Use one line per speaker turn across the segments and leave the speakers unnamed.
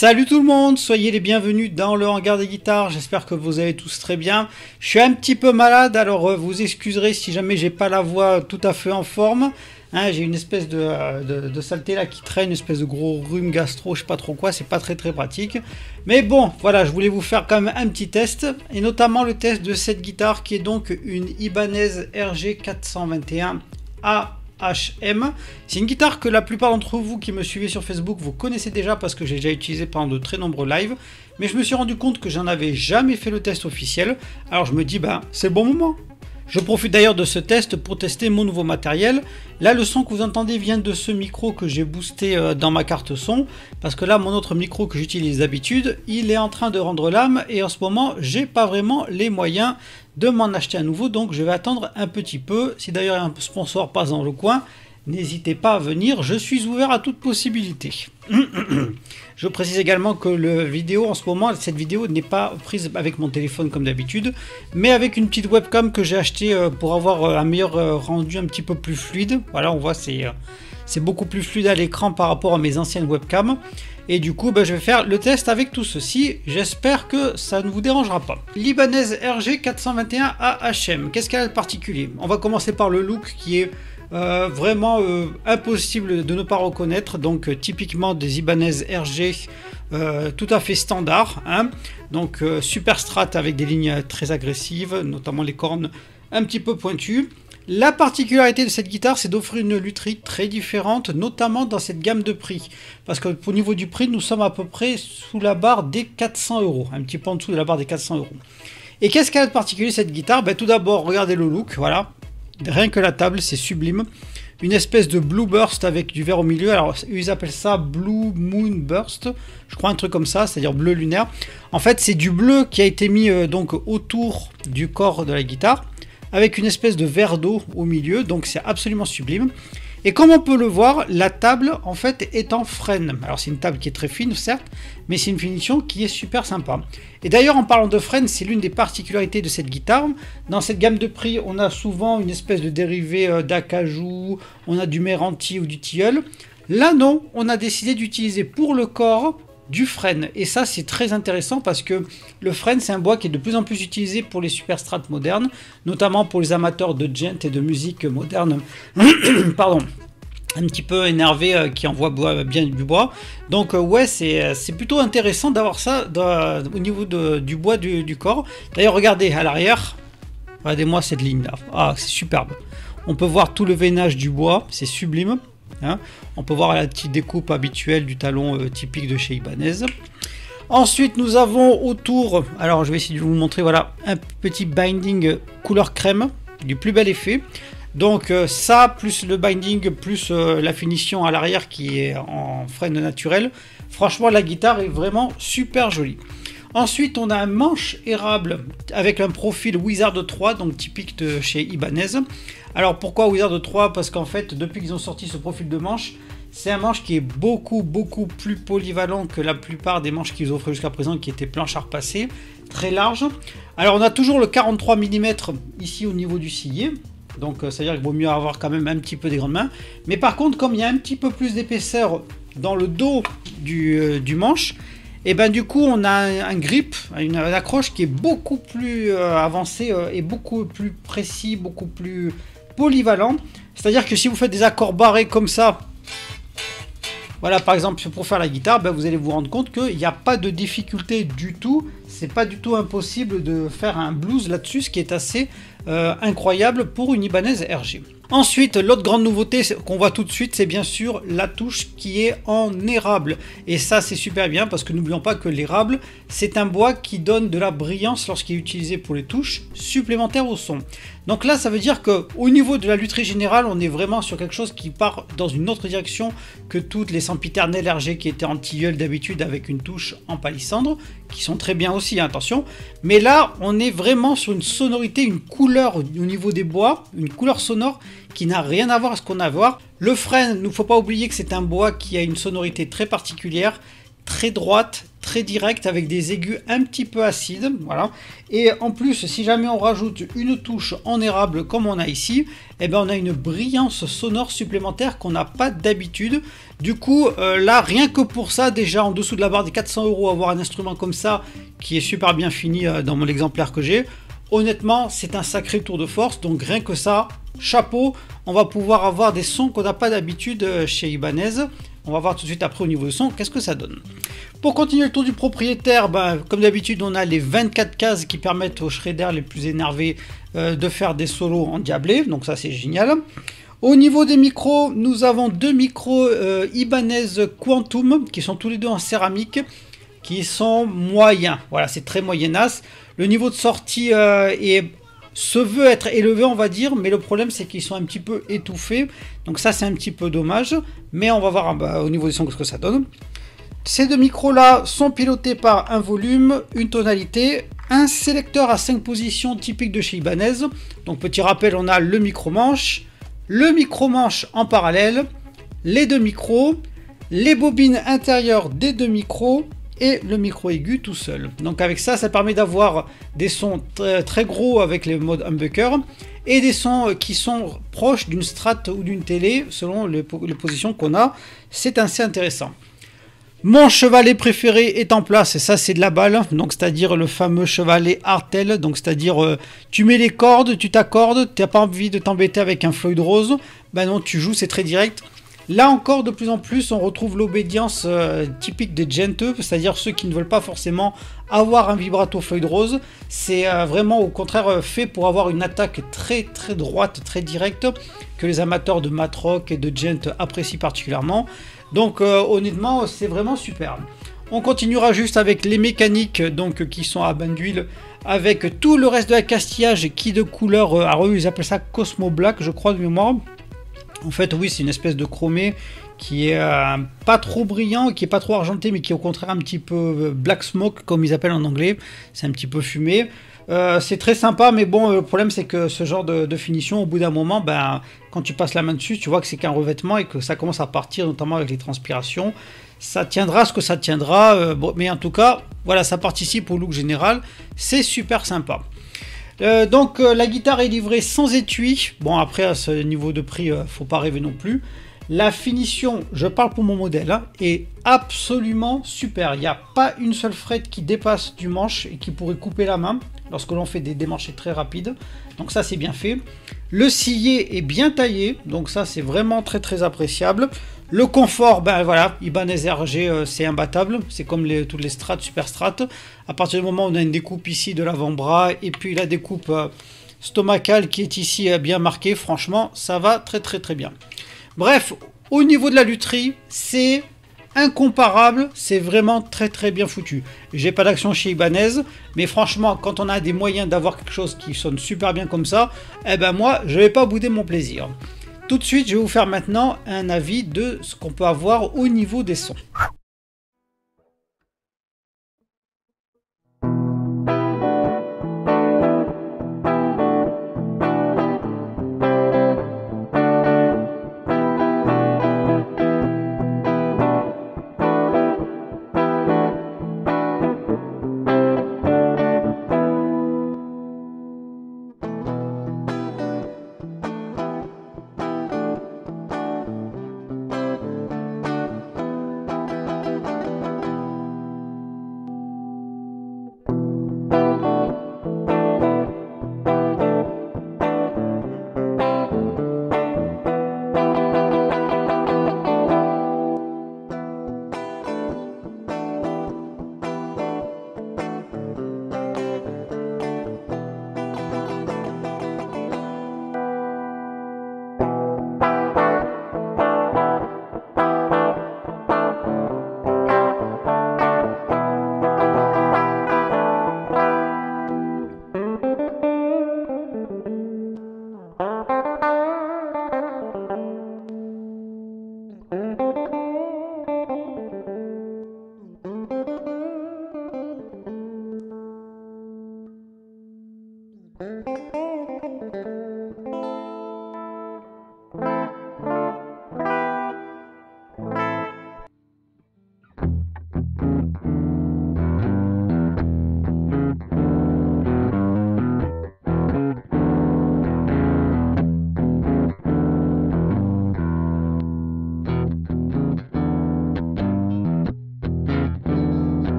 Salut tout le monde, soyez les bienvenus dans le hangar des guitares, j'espère que vous allez tous très bien. Je suis un petit peu malade, alors vous excuserez si jamais j'ai pas la voix tout à fait en forme. Hein, j'ai une espèce de saleté là qui traîne, une espèce de gros rhume gastro, je sais pas trop quoi, c'est pas très pratique. Mais bon, voilà, je voulais vous faire quand même un petit test, et notamment le test de cette guitare qui est donc une Ibanez RG 421 AHM. C'est une guitare que la plupart d'entre vous qui me suivez sur Facebook, vous connaissez déjà parce que j'ai déjà utilisé pendant de très nombreux lives. Mais je me suis rendu compte que j'en avais jamais fait le test officiel. Alors je me dis, c'est le bon moment. Je profite d'ailleurs de ce test pour tester mon nouveau matériel. Là, le son que vous entendez vient de ce micro que j'ai boosté dans ma carte son. Parce que là, mon autre micro que j'utilise d'habitude, il est en train de rendre l'âme. Et en ce moment, j'ai pas vraiment les moyens de m'en acheter un nouveau. Donc, je vais attendre un petit peu. Si d'ailleurs il y a un sponsor passe dans le coin, n'hésitez pas à venir. Je suis ouvert à toute possibilité. Je précise également que cette vidéo n'est pas prise avec mon téléphone comme d'habitude, mais avec une petite webcam que j'ai achetée pour avoir un meilleur rendu un petit peu plus fluide. Voilà, on voit c'est beaucoup plus fluide à l'écran par rapport à mes anciennes webcams. Et du coup, je vais faire le test avec tout ceci. J'espère que ça ne vous dérangera pas. L'Ibanez RG 421 AHM, qu'est-ce qu'elle a de particulier? On va commencer par le look qui est vraiment impossible de ne pas reconnaître. Donc typiquement des Ibanez RG tout à fait standard, hein. Donc super strat avec des lignes très agressives, notamment les cornes un petit peu pointues. La particularité de cette guitare, c'est d'offrir une lutherie très différente, notamment dans cette gamme de prix. Parce qu'au niveau du prix, nous sommes à peu près sous la barre des 400 €, un petit peu en dessous de la barre des 400 €. Et qu'est-ce qu'elle a de particulier cette guitare? Tout d'abord, regardez le look, voilà. Rien que la table, c'est sublime. Une espèce de blue burst avec du vert au milieu. Alors, ils appellent ça blue moon burst. Je crois un truc comme ça, c'est-à-dire bleu lunaire. En fait, c'est du bleu qui a été mis donc autour du corps de la guitare, avec une espèce de verre d'eau au milieu. Donc, c'est absolument sublime. Et comme on peut le voir, la table en fait est en frêne. Alors c'est une table qui est très fine certes, mais c'est une finition qui est super sympa. Et d'ailleurs en parlant de frêne, c'est l'une des particularités de cette guitare. Dans cette gamme de prix, on a souvent une espèce de dérivé d'acajou, on a du Meranti ou du tilleul. Là non, on a décidé d'utiliser pour le corps du frêne, et ça c'est très intéressant parce que le frêne c'est un bois qui est de plus en plus utilisé pour les superstrats modernes, notamment pour les amateurs de djent et de musique moderne pardon, un petit peu énervé, qui envoie bien du bois. Donc ouais, c'est plutôt intéressant d'avoir ça au niveau du bois du corps. D'ailleurs regardez à l'arrière, regardez-moi cette ligne là, c'est superbe. On peut voir tout le veinage du bois, c'est sublime. Hein, on peut voir la petite découpe habituelle du talon typique de chez Ibanez. Ensuite nous avons autour, alors je vais essayer de vous montrer, voilà, un petit binding couleur crème du plus bel effet. Donc ça plus le binding plus la finition à l'arrière qui est en frêne naturel, franchement la guitare est vraiment super jolie. Ensuite on a un manche érable avec un profil Wizard 3, donc typique de chez Ibanez. Alors pourquoi Wizard 3? Parce qu'en fait depuis qu'ils ont sorti ce profil de manche, c'est un manche qui est beaucoup plus polyvalent que la plupart des manches qu'ils offraient jusqu'à présent, qui étaient planchard passé, très large. Alors on a toujours le 43 mm ici au niveau du sillet, donc c'est à dire qu'il vaut mieux avoir quand même un petit peu des grandes mains. Mais par contre comme il y a un petit peu plus d'épaisseur dans le dos du manche, et du coup on a un grip, une accroche qui est beaucoup plus avancée et beaucoup plus précis, beaucoup plus polyvalent. C'est à dire que si vous faites des accords barrés comme ça, voilà par exemple pour faire la guitare, vous allez vous rendre compte qu'il n'y a pas de difficulté du tout. C'est pas du tout impossible de faire un blues là-dessus, ce qui est assez incroyable pour une Ibanez RG. Ensuite, l'autre grande nouveauté qu'on voit tout de suite, c'est bien sûr la touche qui est en érable. Et ça, c'est super bien parce que n'oublions pas que l'érable, c'est un bois qui donne de la brillance lorsqu'il est utilisé pour les touches supplémentaires au son. Donc là, ça veut dire qu'au niveau de la lutherie générale, on est vraiment sur quelque chose qui part dans une autre direction que toutes les sempiternelles RG qui étaient en tilleul d'habitude avec une touche en palissandre, qui sont très bien aussi, hein, attention. Mais là, on est vraiment sur une sonorité, une couleur au niveau des bois, une couleur sonore qui n'a rien à voir à ce qu'on a à voir. Le frêne, il ne faut pas oublier que c'est un bois qui a une sonorité très particulière, très droite, très direct avec des aigus un petit peu acides, voilà. Et en plus, si jamais on rajoute une touche en érable comme on a ici, eh ben on a une brillance sonore supplémentaire qu'on n'a pas d'habitude. Du coup, là, rien que pour ça, déjà en dessous de la barre des 400 €, avoir un instrument comme ça qui est super bien fini dans mon exemplaire que j'ai. Honnêtement, c'est un sacré tour de force, donc rien que ça, chapeau, on va pouvoir avoir des sons qu'on n'a pas d'habitude chez Ibanez. On va voir tout de suite après au niveau du son, qu'est-ce que ça donne. Pour continuer le tour du propriétaire, comme d'habitude, on a les 24 cases qui permettent aux shredders les plus énervés de faire des solos endiablés, donc ça c'est génial. Au niveau des micros, nous avons deux micros Ibanez Quantum, qui sont tous les deux en céramique, qui sont moyens. Voilà, c'est très moyennasse. Le niveau de sortie se veut être élevé, on va dire, mais le problème c'est qu'ils sont un petit peu étouffés. Donc ça c'est un petit peu dommage, mais on va voir au niveau des sons ce que ça donne. Ces deux micros là sont pilotés par un volume, une tonalité, un sélecteur à 5 positions typique de chez Ibanez. Donc petit rappel, on a le micro-manche en parallèle, les deux micros, les bobines intérieures des deux micros, et le micro aigu tout seul. Donc avec ça, ça permet d'avoir des sons très gros avec les modes humbucker et des sons qui sont proches d'une strat ou d'une télé selon les positions qu'on a. C'est assez intéressant. Mon chevalet préféré est en place, et ça c'est de la balle, donc c'est-à-dire le fameux chevalet Artel, donc c'est-à-dire tu mets les cordes, tu t'accordes, tu n'as pas envie de t'embêter avec un Floyd Rose, ben non, tu joues, c'est très direct. Là encore, de plus en plus, on retrouve l'obédience typique des genteux, c'est-à-dire ceux qui ne veulent pas forcément avoir un vibrato Floyd Rose. C'est vraiment au contraire fait pour avoir une attaque très très droite, très directe, que les amateurs de mat-rock et de gent apprécient particulièrement. Donc honnêtement, c'est vraiment super. On continuera juste avec les mécaniques donc, qui sont à bain d'huile, avec tout le reste de la castillage qui de couleur, alors eux ils appellent ça Cosmo Black, je crois de mémoire. En fait, oui, c'est une espèce de chromé qui est pas trop brillant, qui est pas trop argenté, mais qui est au contraire un petit peu black smoke, comme ils appellent en anglais. C'est un petit peu fumé. C'est très sympa, mais bon, le problème c'est que ce genre de finition, au bout d'un moment, quand tu passes la main dessus, tu vois que c'est qu'un revêtement et que ça commence à partir, notamment avec les transpirations. Ça tiendra ce que ça tiendra, mais en tout cas, voilà, ça participe au look général. C'est super sympa. Donc la guitare est livrée sans étui. Bon, après à ce niveau de prix, faut pas rêver non plus. La finition, je parle pour mon modèle, hein, est absolument super. Il n'y a pas une seule frette qui dépasse du manche et qui pourrait couper la main lorsque l'on fait des démanchés très rapides. Donc ça c'est bien fait. Le sillet est bien taillé, donc ça c'est vraiment très très appréciable. Le confort, voilà, Ibanez RG c'est imbattable, c'est comme toutes les strats, super strats. À partir du moment où on a une découpe ici de l'avant-bras et puis la découpe stomacale qui est ici bien marquée, franchement ça va très très très bien. Bref, au niveau de la lutherie, c'est incomparable, c'est vraiment très très bien foutu. J'ai pas d'action chez Ibanez, mais franchement, quand on a des moyens d'avoir quelque chose qui sonne super bien comme ça, eh ben moi, je vais pas bouder mon plaisir. Tout de suite, je vais vous faire maintenant un avis de ce qu'on peut avoir au niveau des sons.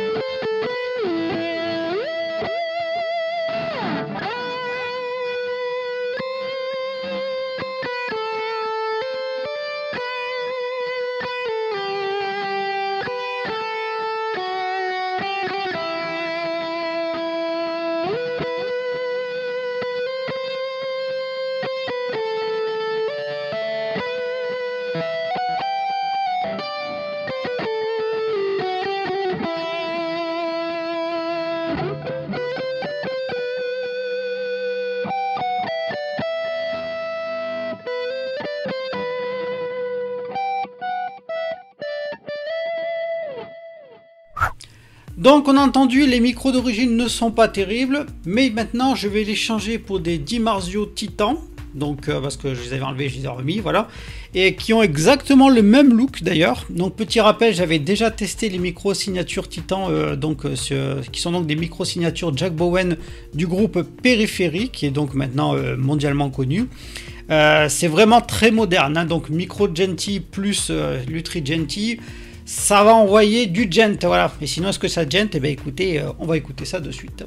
Donc on a entendu, les micros d'origine ne sont pas terribles, mais maintenant je vais les changer pour des Dimarzio Titan, donc parce que je les avais enlevés, je les ai remis, voilà, et qui ont exactement le même look d'ailleurs. Donc petit rappel, j'avais déjà testé les micros signature Titan, qui sont donc des micros signature Jack Bowen du groupe Periphery, qui est donc maintenant mondialement connu. C'est vraiment très moderne, hein, donc micro Genty plus Lutri Genty. Ça va envoyer du gent, voilà. Et sinon, est-ce que ça gent? Eh bien, écoutez, on va écouter ça de suite.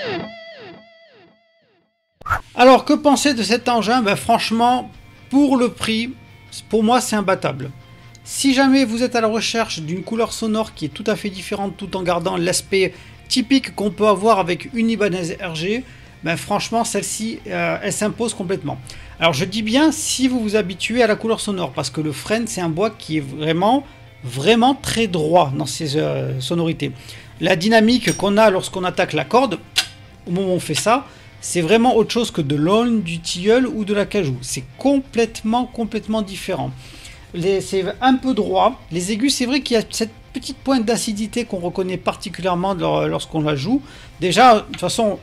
Alors, que penser de cet engin? Ben, franchement, pour le prix, pour moi, c'est imbattable. Si jamais vous êtes à la recherche d'une couleur sonore qui est tout à fait différente tout en gardant l'aspect typique qu'on peut avoir avec une Ibanez RG, ben franchement celle-ci elle s'impose complètement. Alors je dis bien si vous vous habituez à la couleur sonore, parce que le frêne c'est un bois qui est vraiment très droit dans ses sonorités. La dynamique qu'on a lorsqu'on attaque la corde, au moment où on fait ça, c'est vraiment autre chose que de l'aulne, du tilleul ou de l'acajou. C'est complètement différent. C'est un peu droit. Les aigus, c'est vrai qu'il y a cette petite pointe d'acidité qu'on reconnaît particulièrement lorsqu'on la joue. Déjà, de toute façon,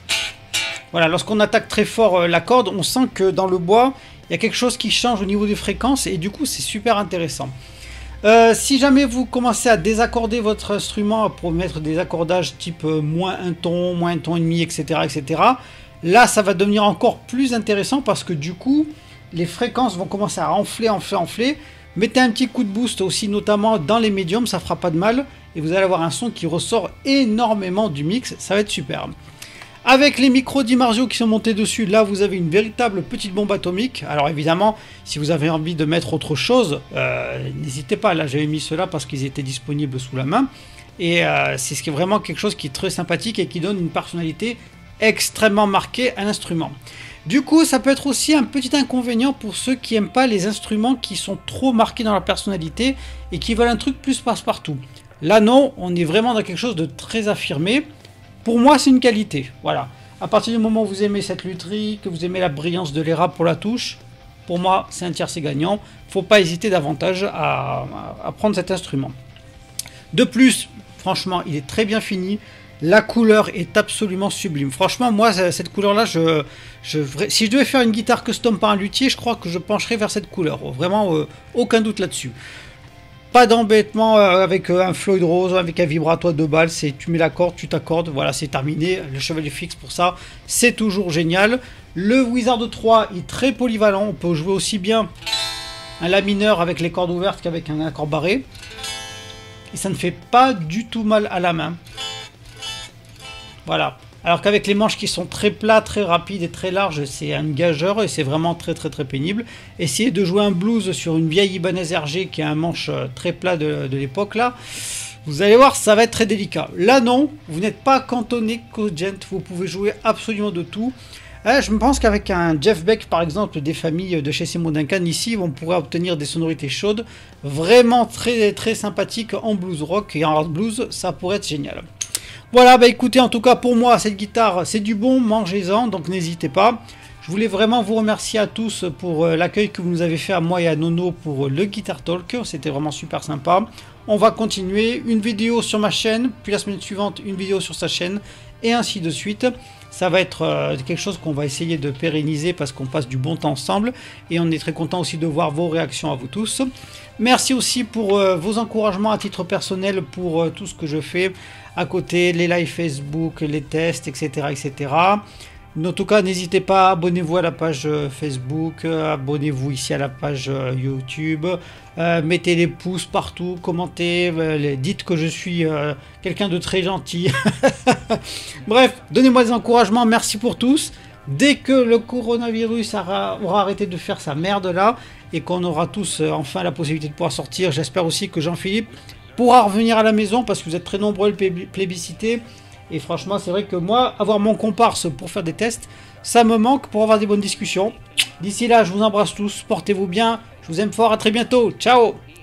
voilà, lorsqu'on attaque très fort la corde, on sent que dans le bois, il y a quelque chose qui change au niveau des fréquences et du coup, c'est super intéressant. Si jamais vous commencez à désaccorder votre instrument pour mettre des accordages type moins un ton et demi, etc., là, ça va devenir encore plus intéressant parce que du coup, les fréquences vont commencer à enfler. Mettez un petit coup de boost aussi, notamment dans les médiums, ça fera pas de mal. Et vous allez avoir un son qui ressort énormément du mix, ça va être superbe. Avec les micros Dimarzio qui sont montés dessus, là vous avez une véritable petite bombe atomique. Alors évidemment, si vous avez envie de mettre autre chose, n'hésitez pas. Là j'avais mis cela parce qu'ils étaient disponibles sous la main. Et c'est vraiment quelque chose qui est très sympathique et qui donne une personnalité extrêmement marquée à l'instrument. Du coup, ça peut être aussi un petit inconvénient pour ceux qui n'aiment pas les instruments qui sont trop marqués dans leur personnalité et qui veulent un truc plus passe-partout. Là non, on est vraiment dans quelque chose de très affirmé. Pour moi, c'est une qualité. Voilà. À partir du moment où vous aimez cette lutherie, que vous aimez la brillance de l'ERA pour la touche, pour moi, c'est un tiercé gagnant. Faut pas hésiter davantage à prendre cet instrument. De plus, franchement, il est très bien fini. La couleur est absolument sublime. Franchement, moi, cette couleur-là, si je devais faire une guitare custom par un luthier, je crois que je pencherais vers cette couleur. Vraiment, aucun doute là-dessus. Pas d'embêtement avec un Floyd Rose, avec un vibrato à 2 balles. C'est tu mets la corde, tu t'accordes, voilà, c'est terminé. Le chevalet fixe pour ça, c'est toujours génial. Le Wizard 3 est très polyvalent. On peut jouer aussi bien un La mineur avec les cordes ouvertes qu'avec un accord barré. Et ça ne fait pas du tout mal à la main. Voilà. Alors qu'avec les manches qui sont très plats, très rapides et très larges, c'est un gageur et c'est vraiment très pénible. Essayez de jouer un blues sur une vieille Ibanez RG qui a un manche très plat de l'époque là. Vous allez voir, ça va être très délicat. Là non, vous n'êtes pas cantonné qu'au gent, vous pouvez jouer absolument de tout. Je me pense qu'avec un Jeff Beck par exemple des familles de chez Seymour Duncan ici, on pourrait obtenir des sonorités chaudes, vraiment très sympathiques en blues rock et en hard blues, ça pourrait être génial. Voilà, bah écoutez, en tout cas pour moi, cette guitare, c'est du bon, mangez-en, donc n'hésitez pas. Je voulais vraiment vous remercier à tous pour l'accueil que vous nous avez fait à moi et à Nono pour le Guitar Talk, c'était vraiment super sympa. On va continuer, une vidéo sur ma chaîne, puis la semaine suivante, une vidéo sur sa chaîne, et ainsi de suite. Ça va être quelque chose qu'on va essayer de pérenniser parce qu'on passe du bon temps ensemble, et on est très content aussi de voir vos réactions à vous tous. Merci aussi pour vos encouragements à titre personnel pour tout ce que je fais à côté, les lives Facebook, les tests, etc. En tout cas, n'hésitez pas, abonnez-vous à la page Facebook, abonnez-vous ici à la page YouTube, mettez les pouces partout, commentez, dites que je suis quelqu'un de très gentil. Bref, donnez-moi des encouragements, merci pour tous. Dès que le coronavirus aura arrêté de faire sa merde là, et qu'on aura tous enfin la possibilité de pouvoir sortir, j'espère aussi que Jean-Philippe pourra revenir à la maison, parce que vous êtes très nombreux à le plébisciter. Et franchement, c'est vrai que moi, avoir mon comparse pour faire des tests, ça me manque pour avoir des bonnes discussions. D'ici là, je vous embrasse tous, portez-vous bien, je vous aime fort, à très bientôt, ciao!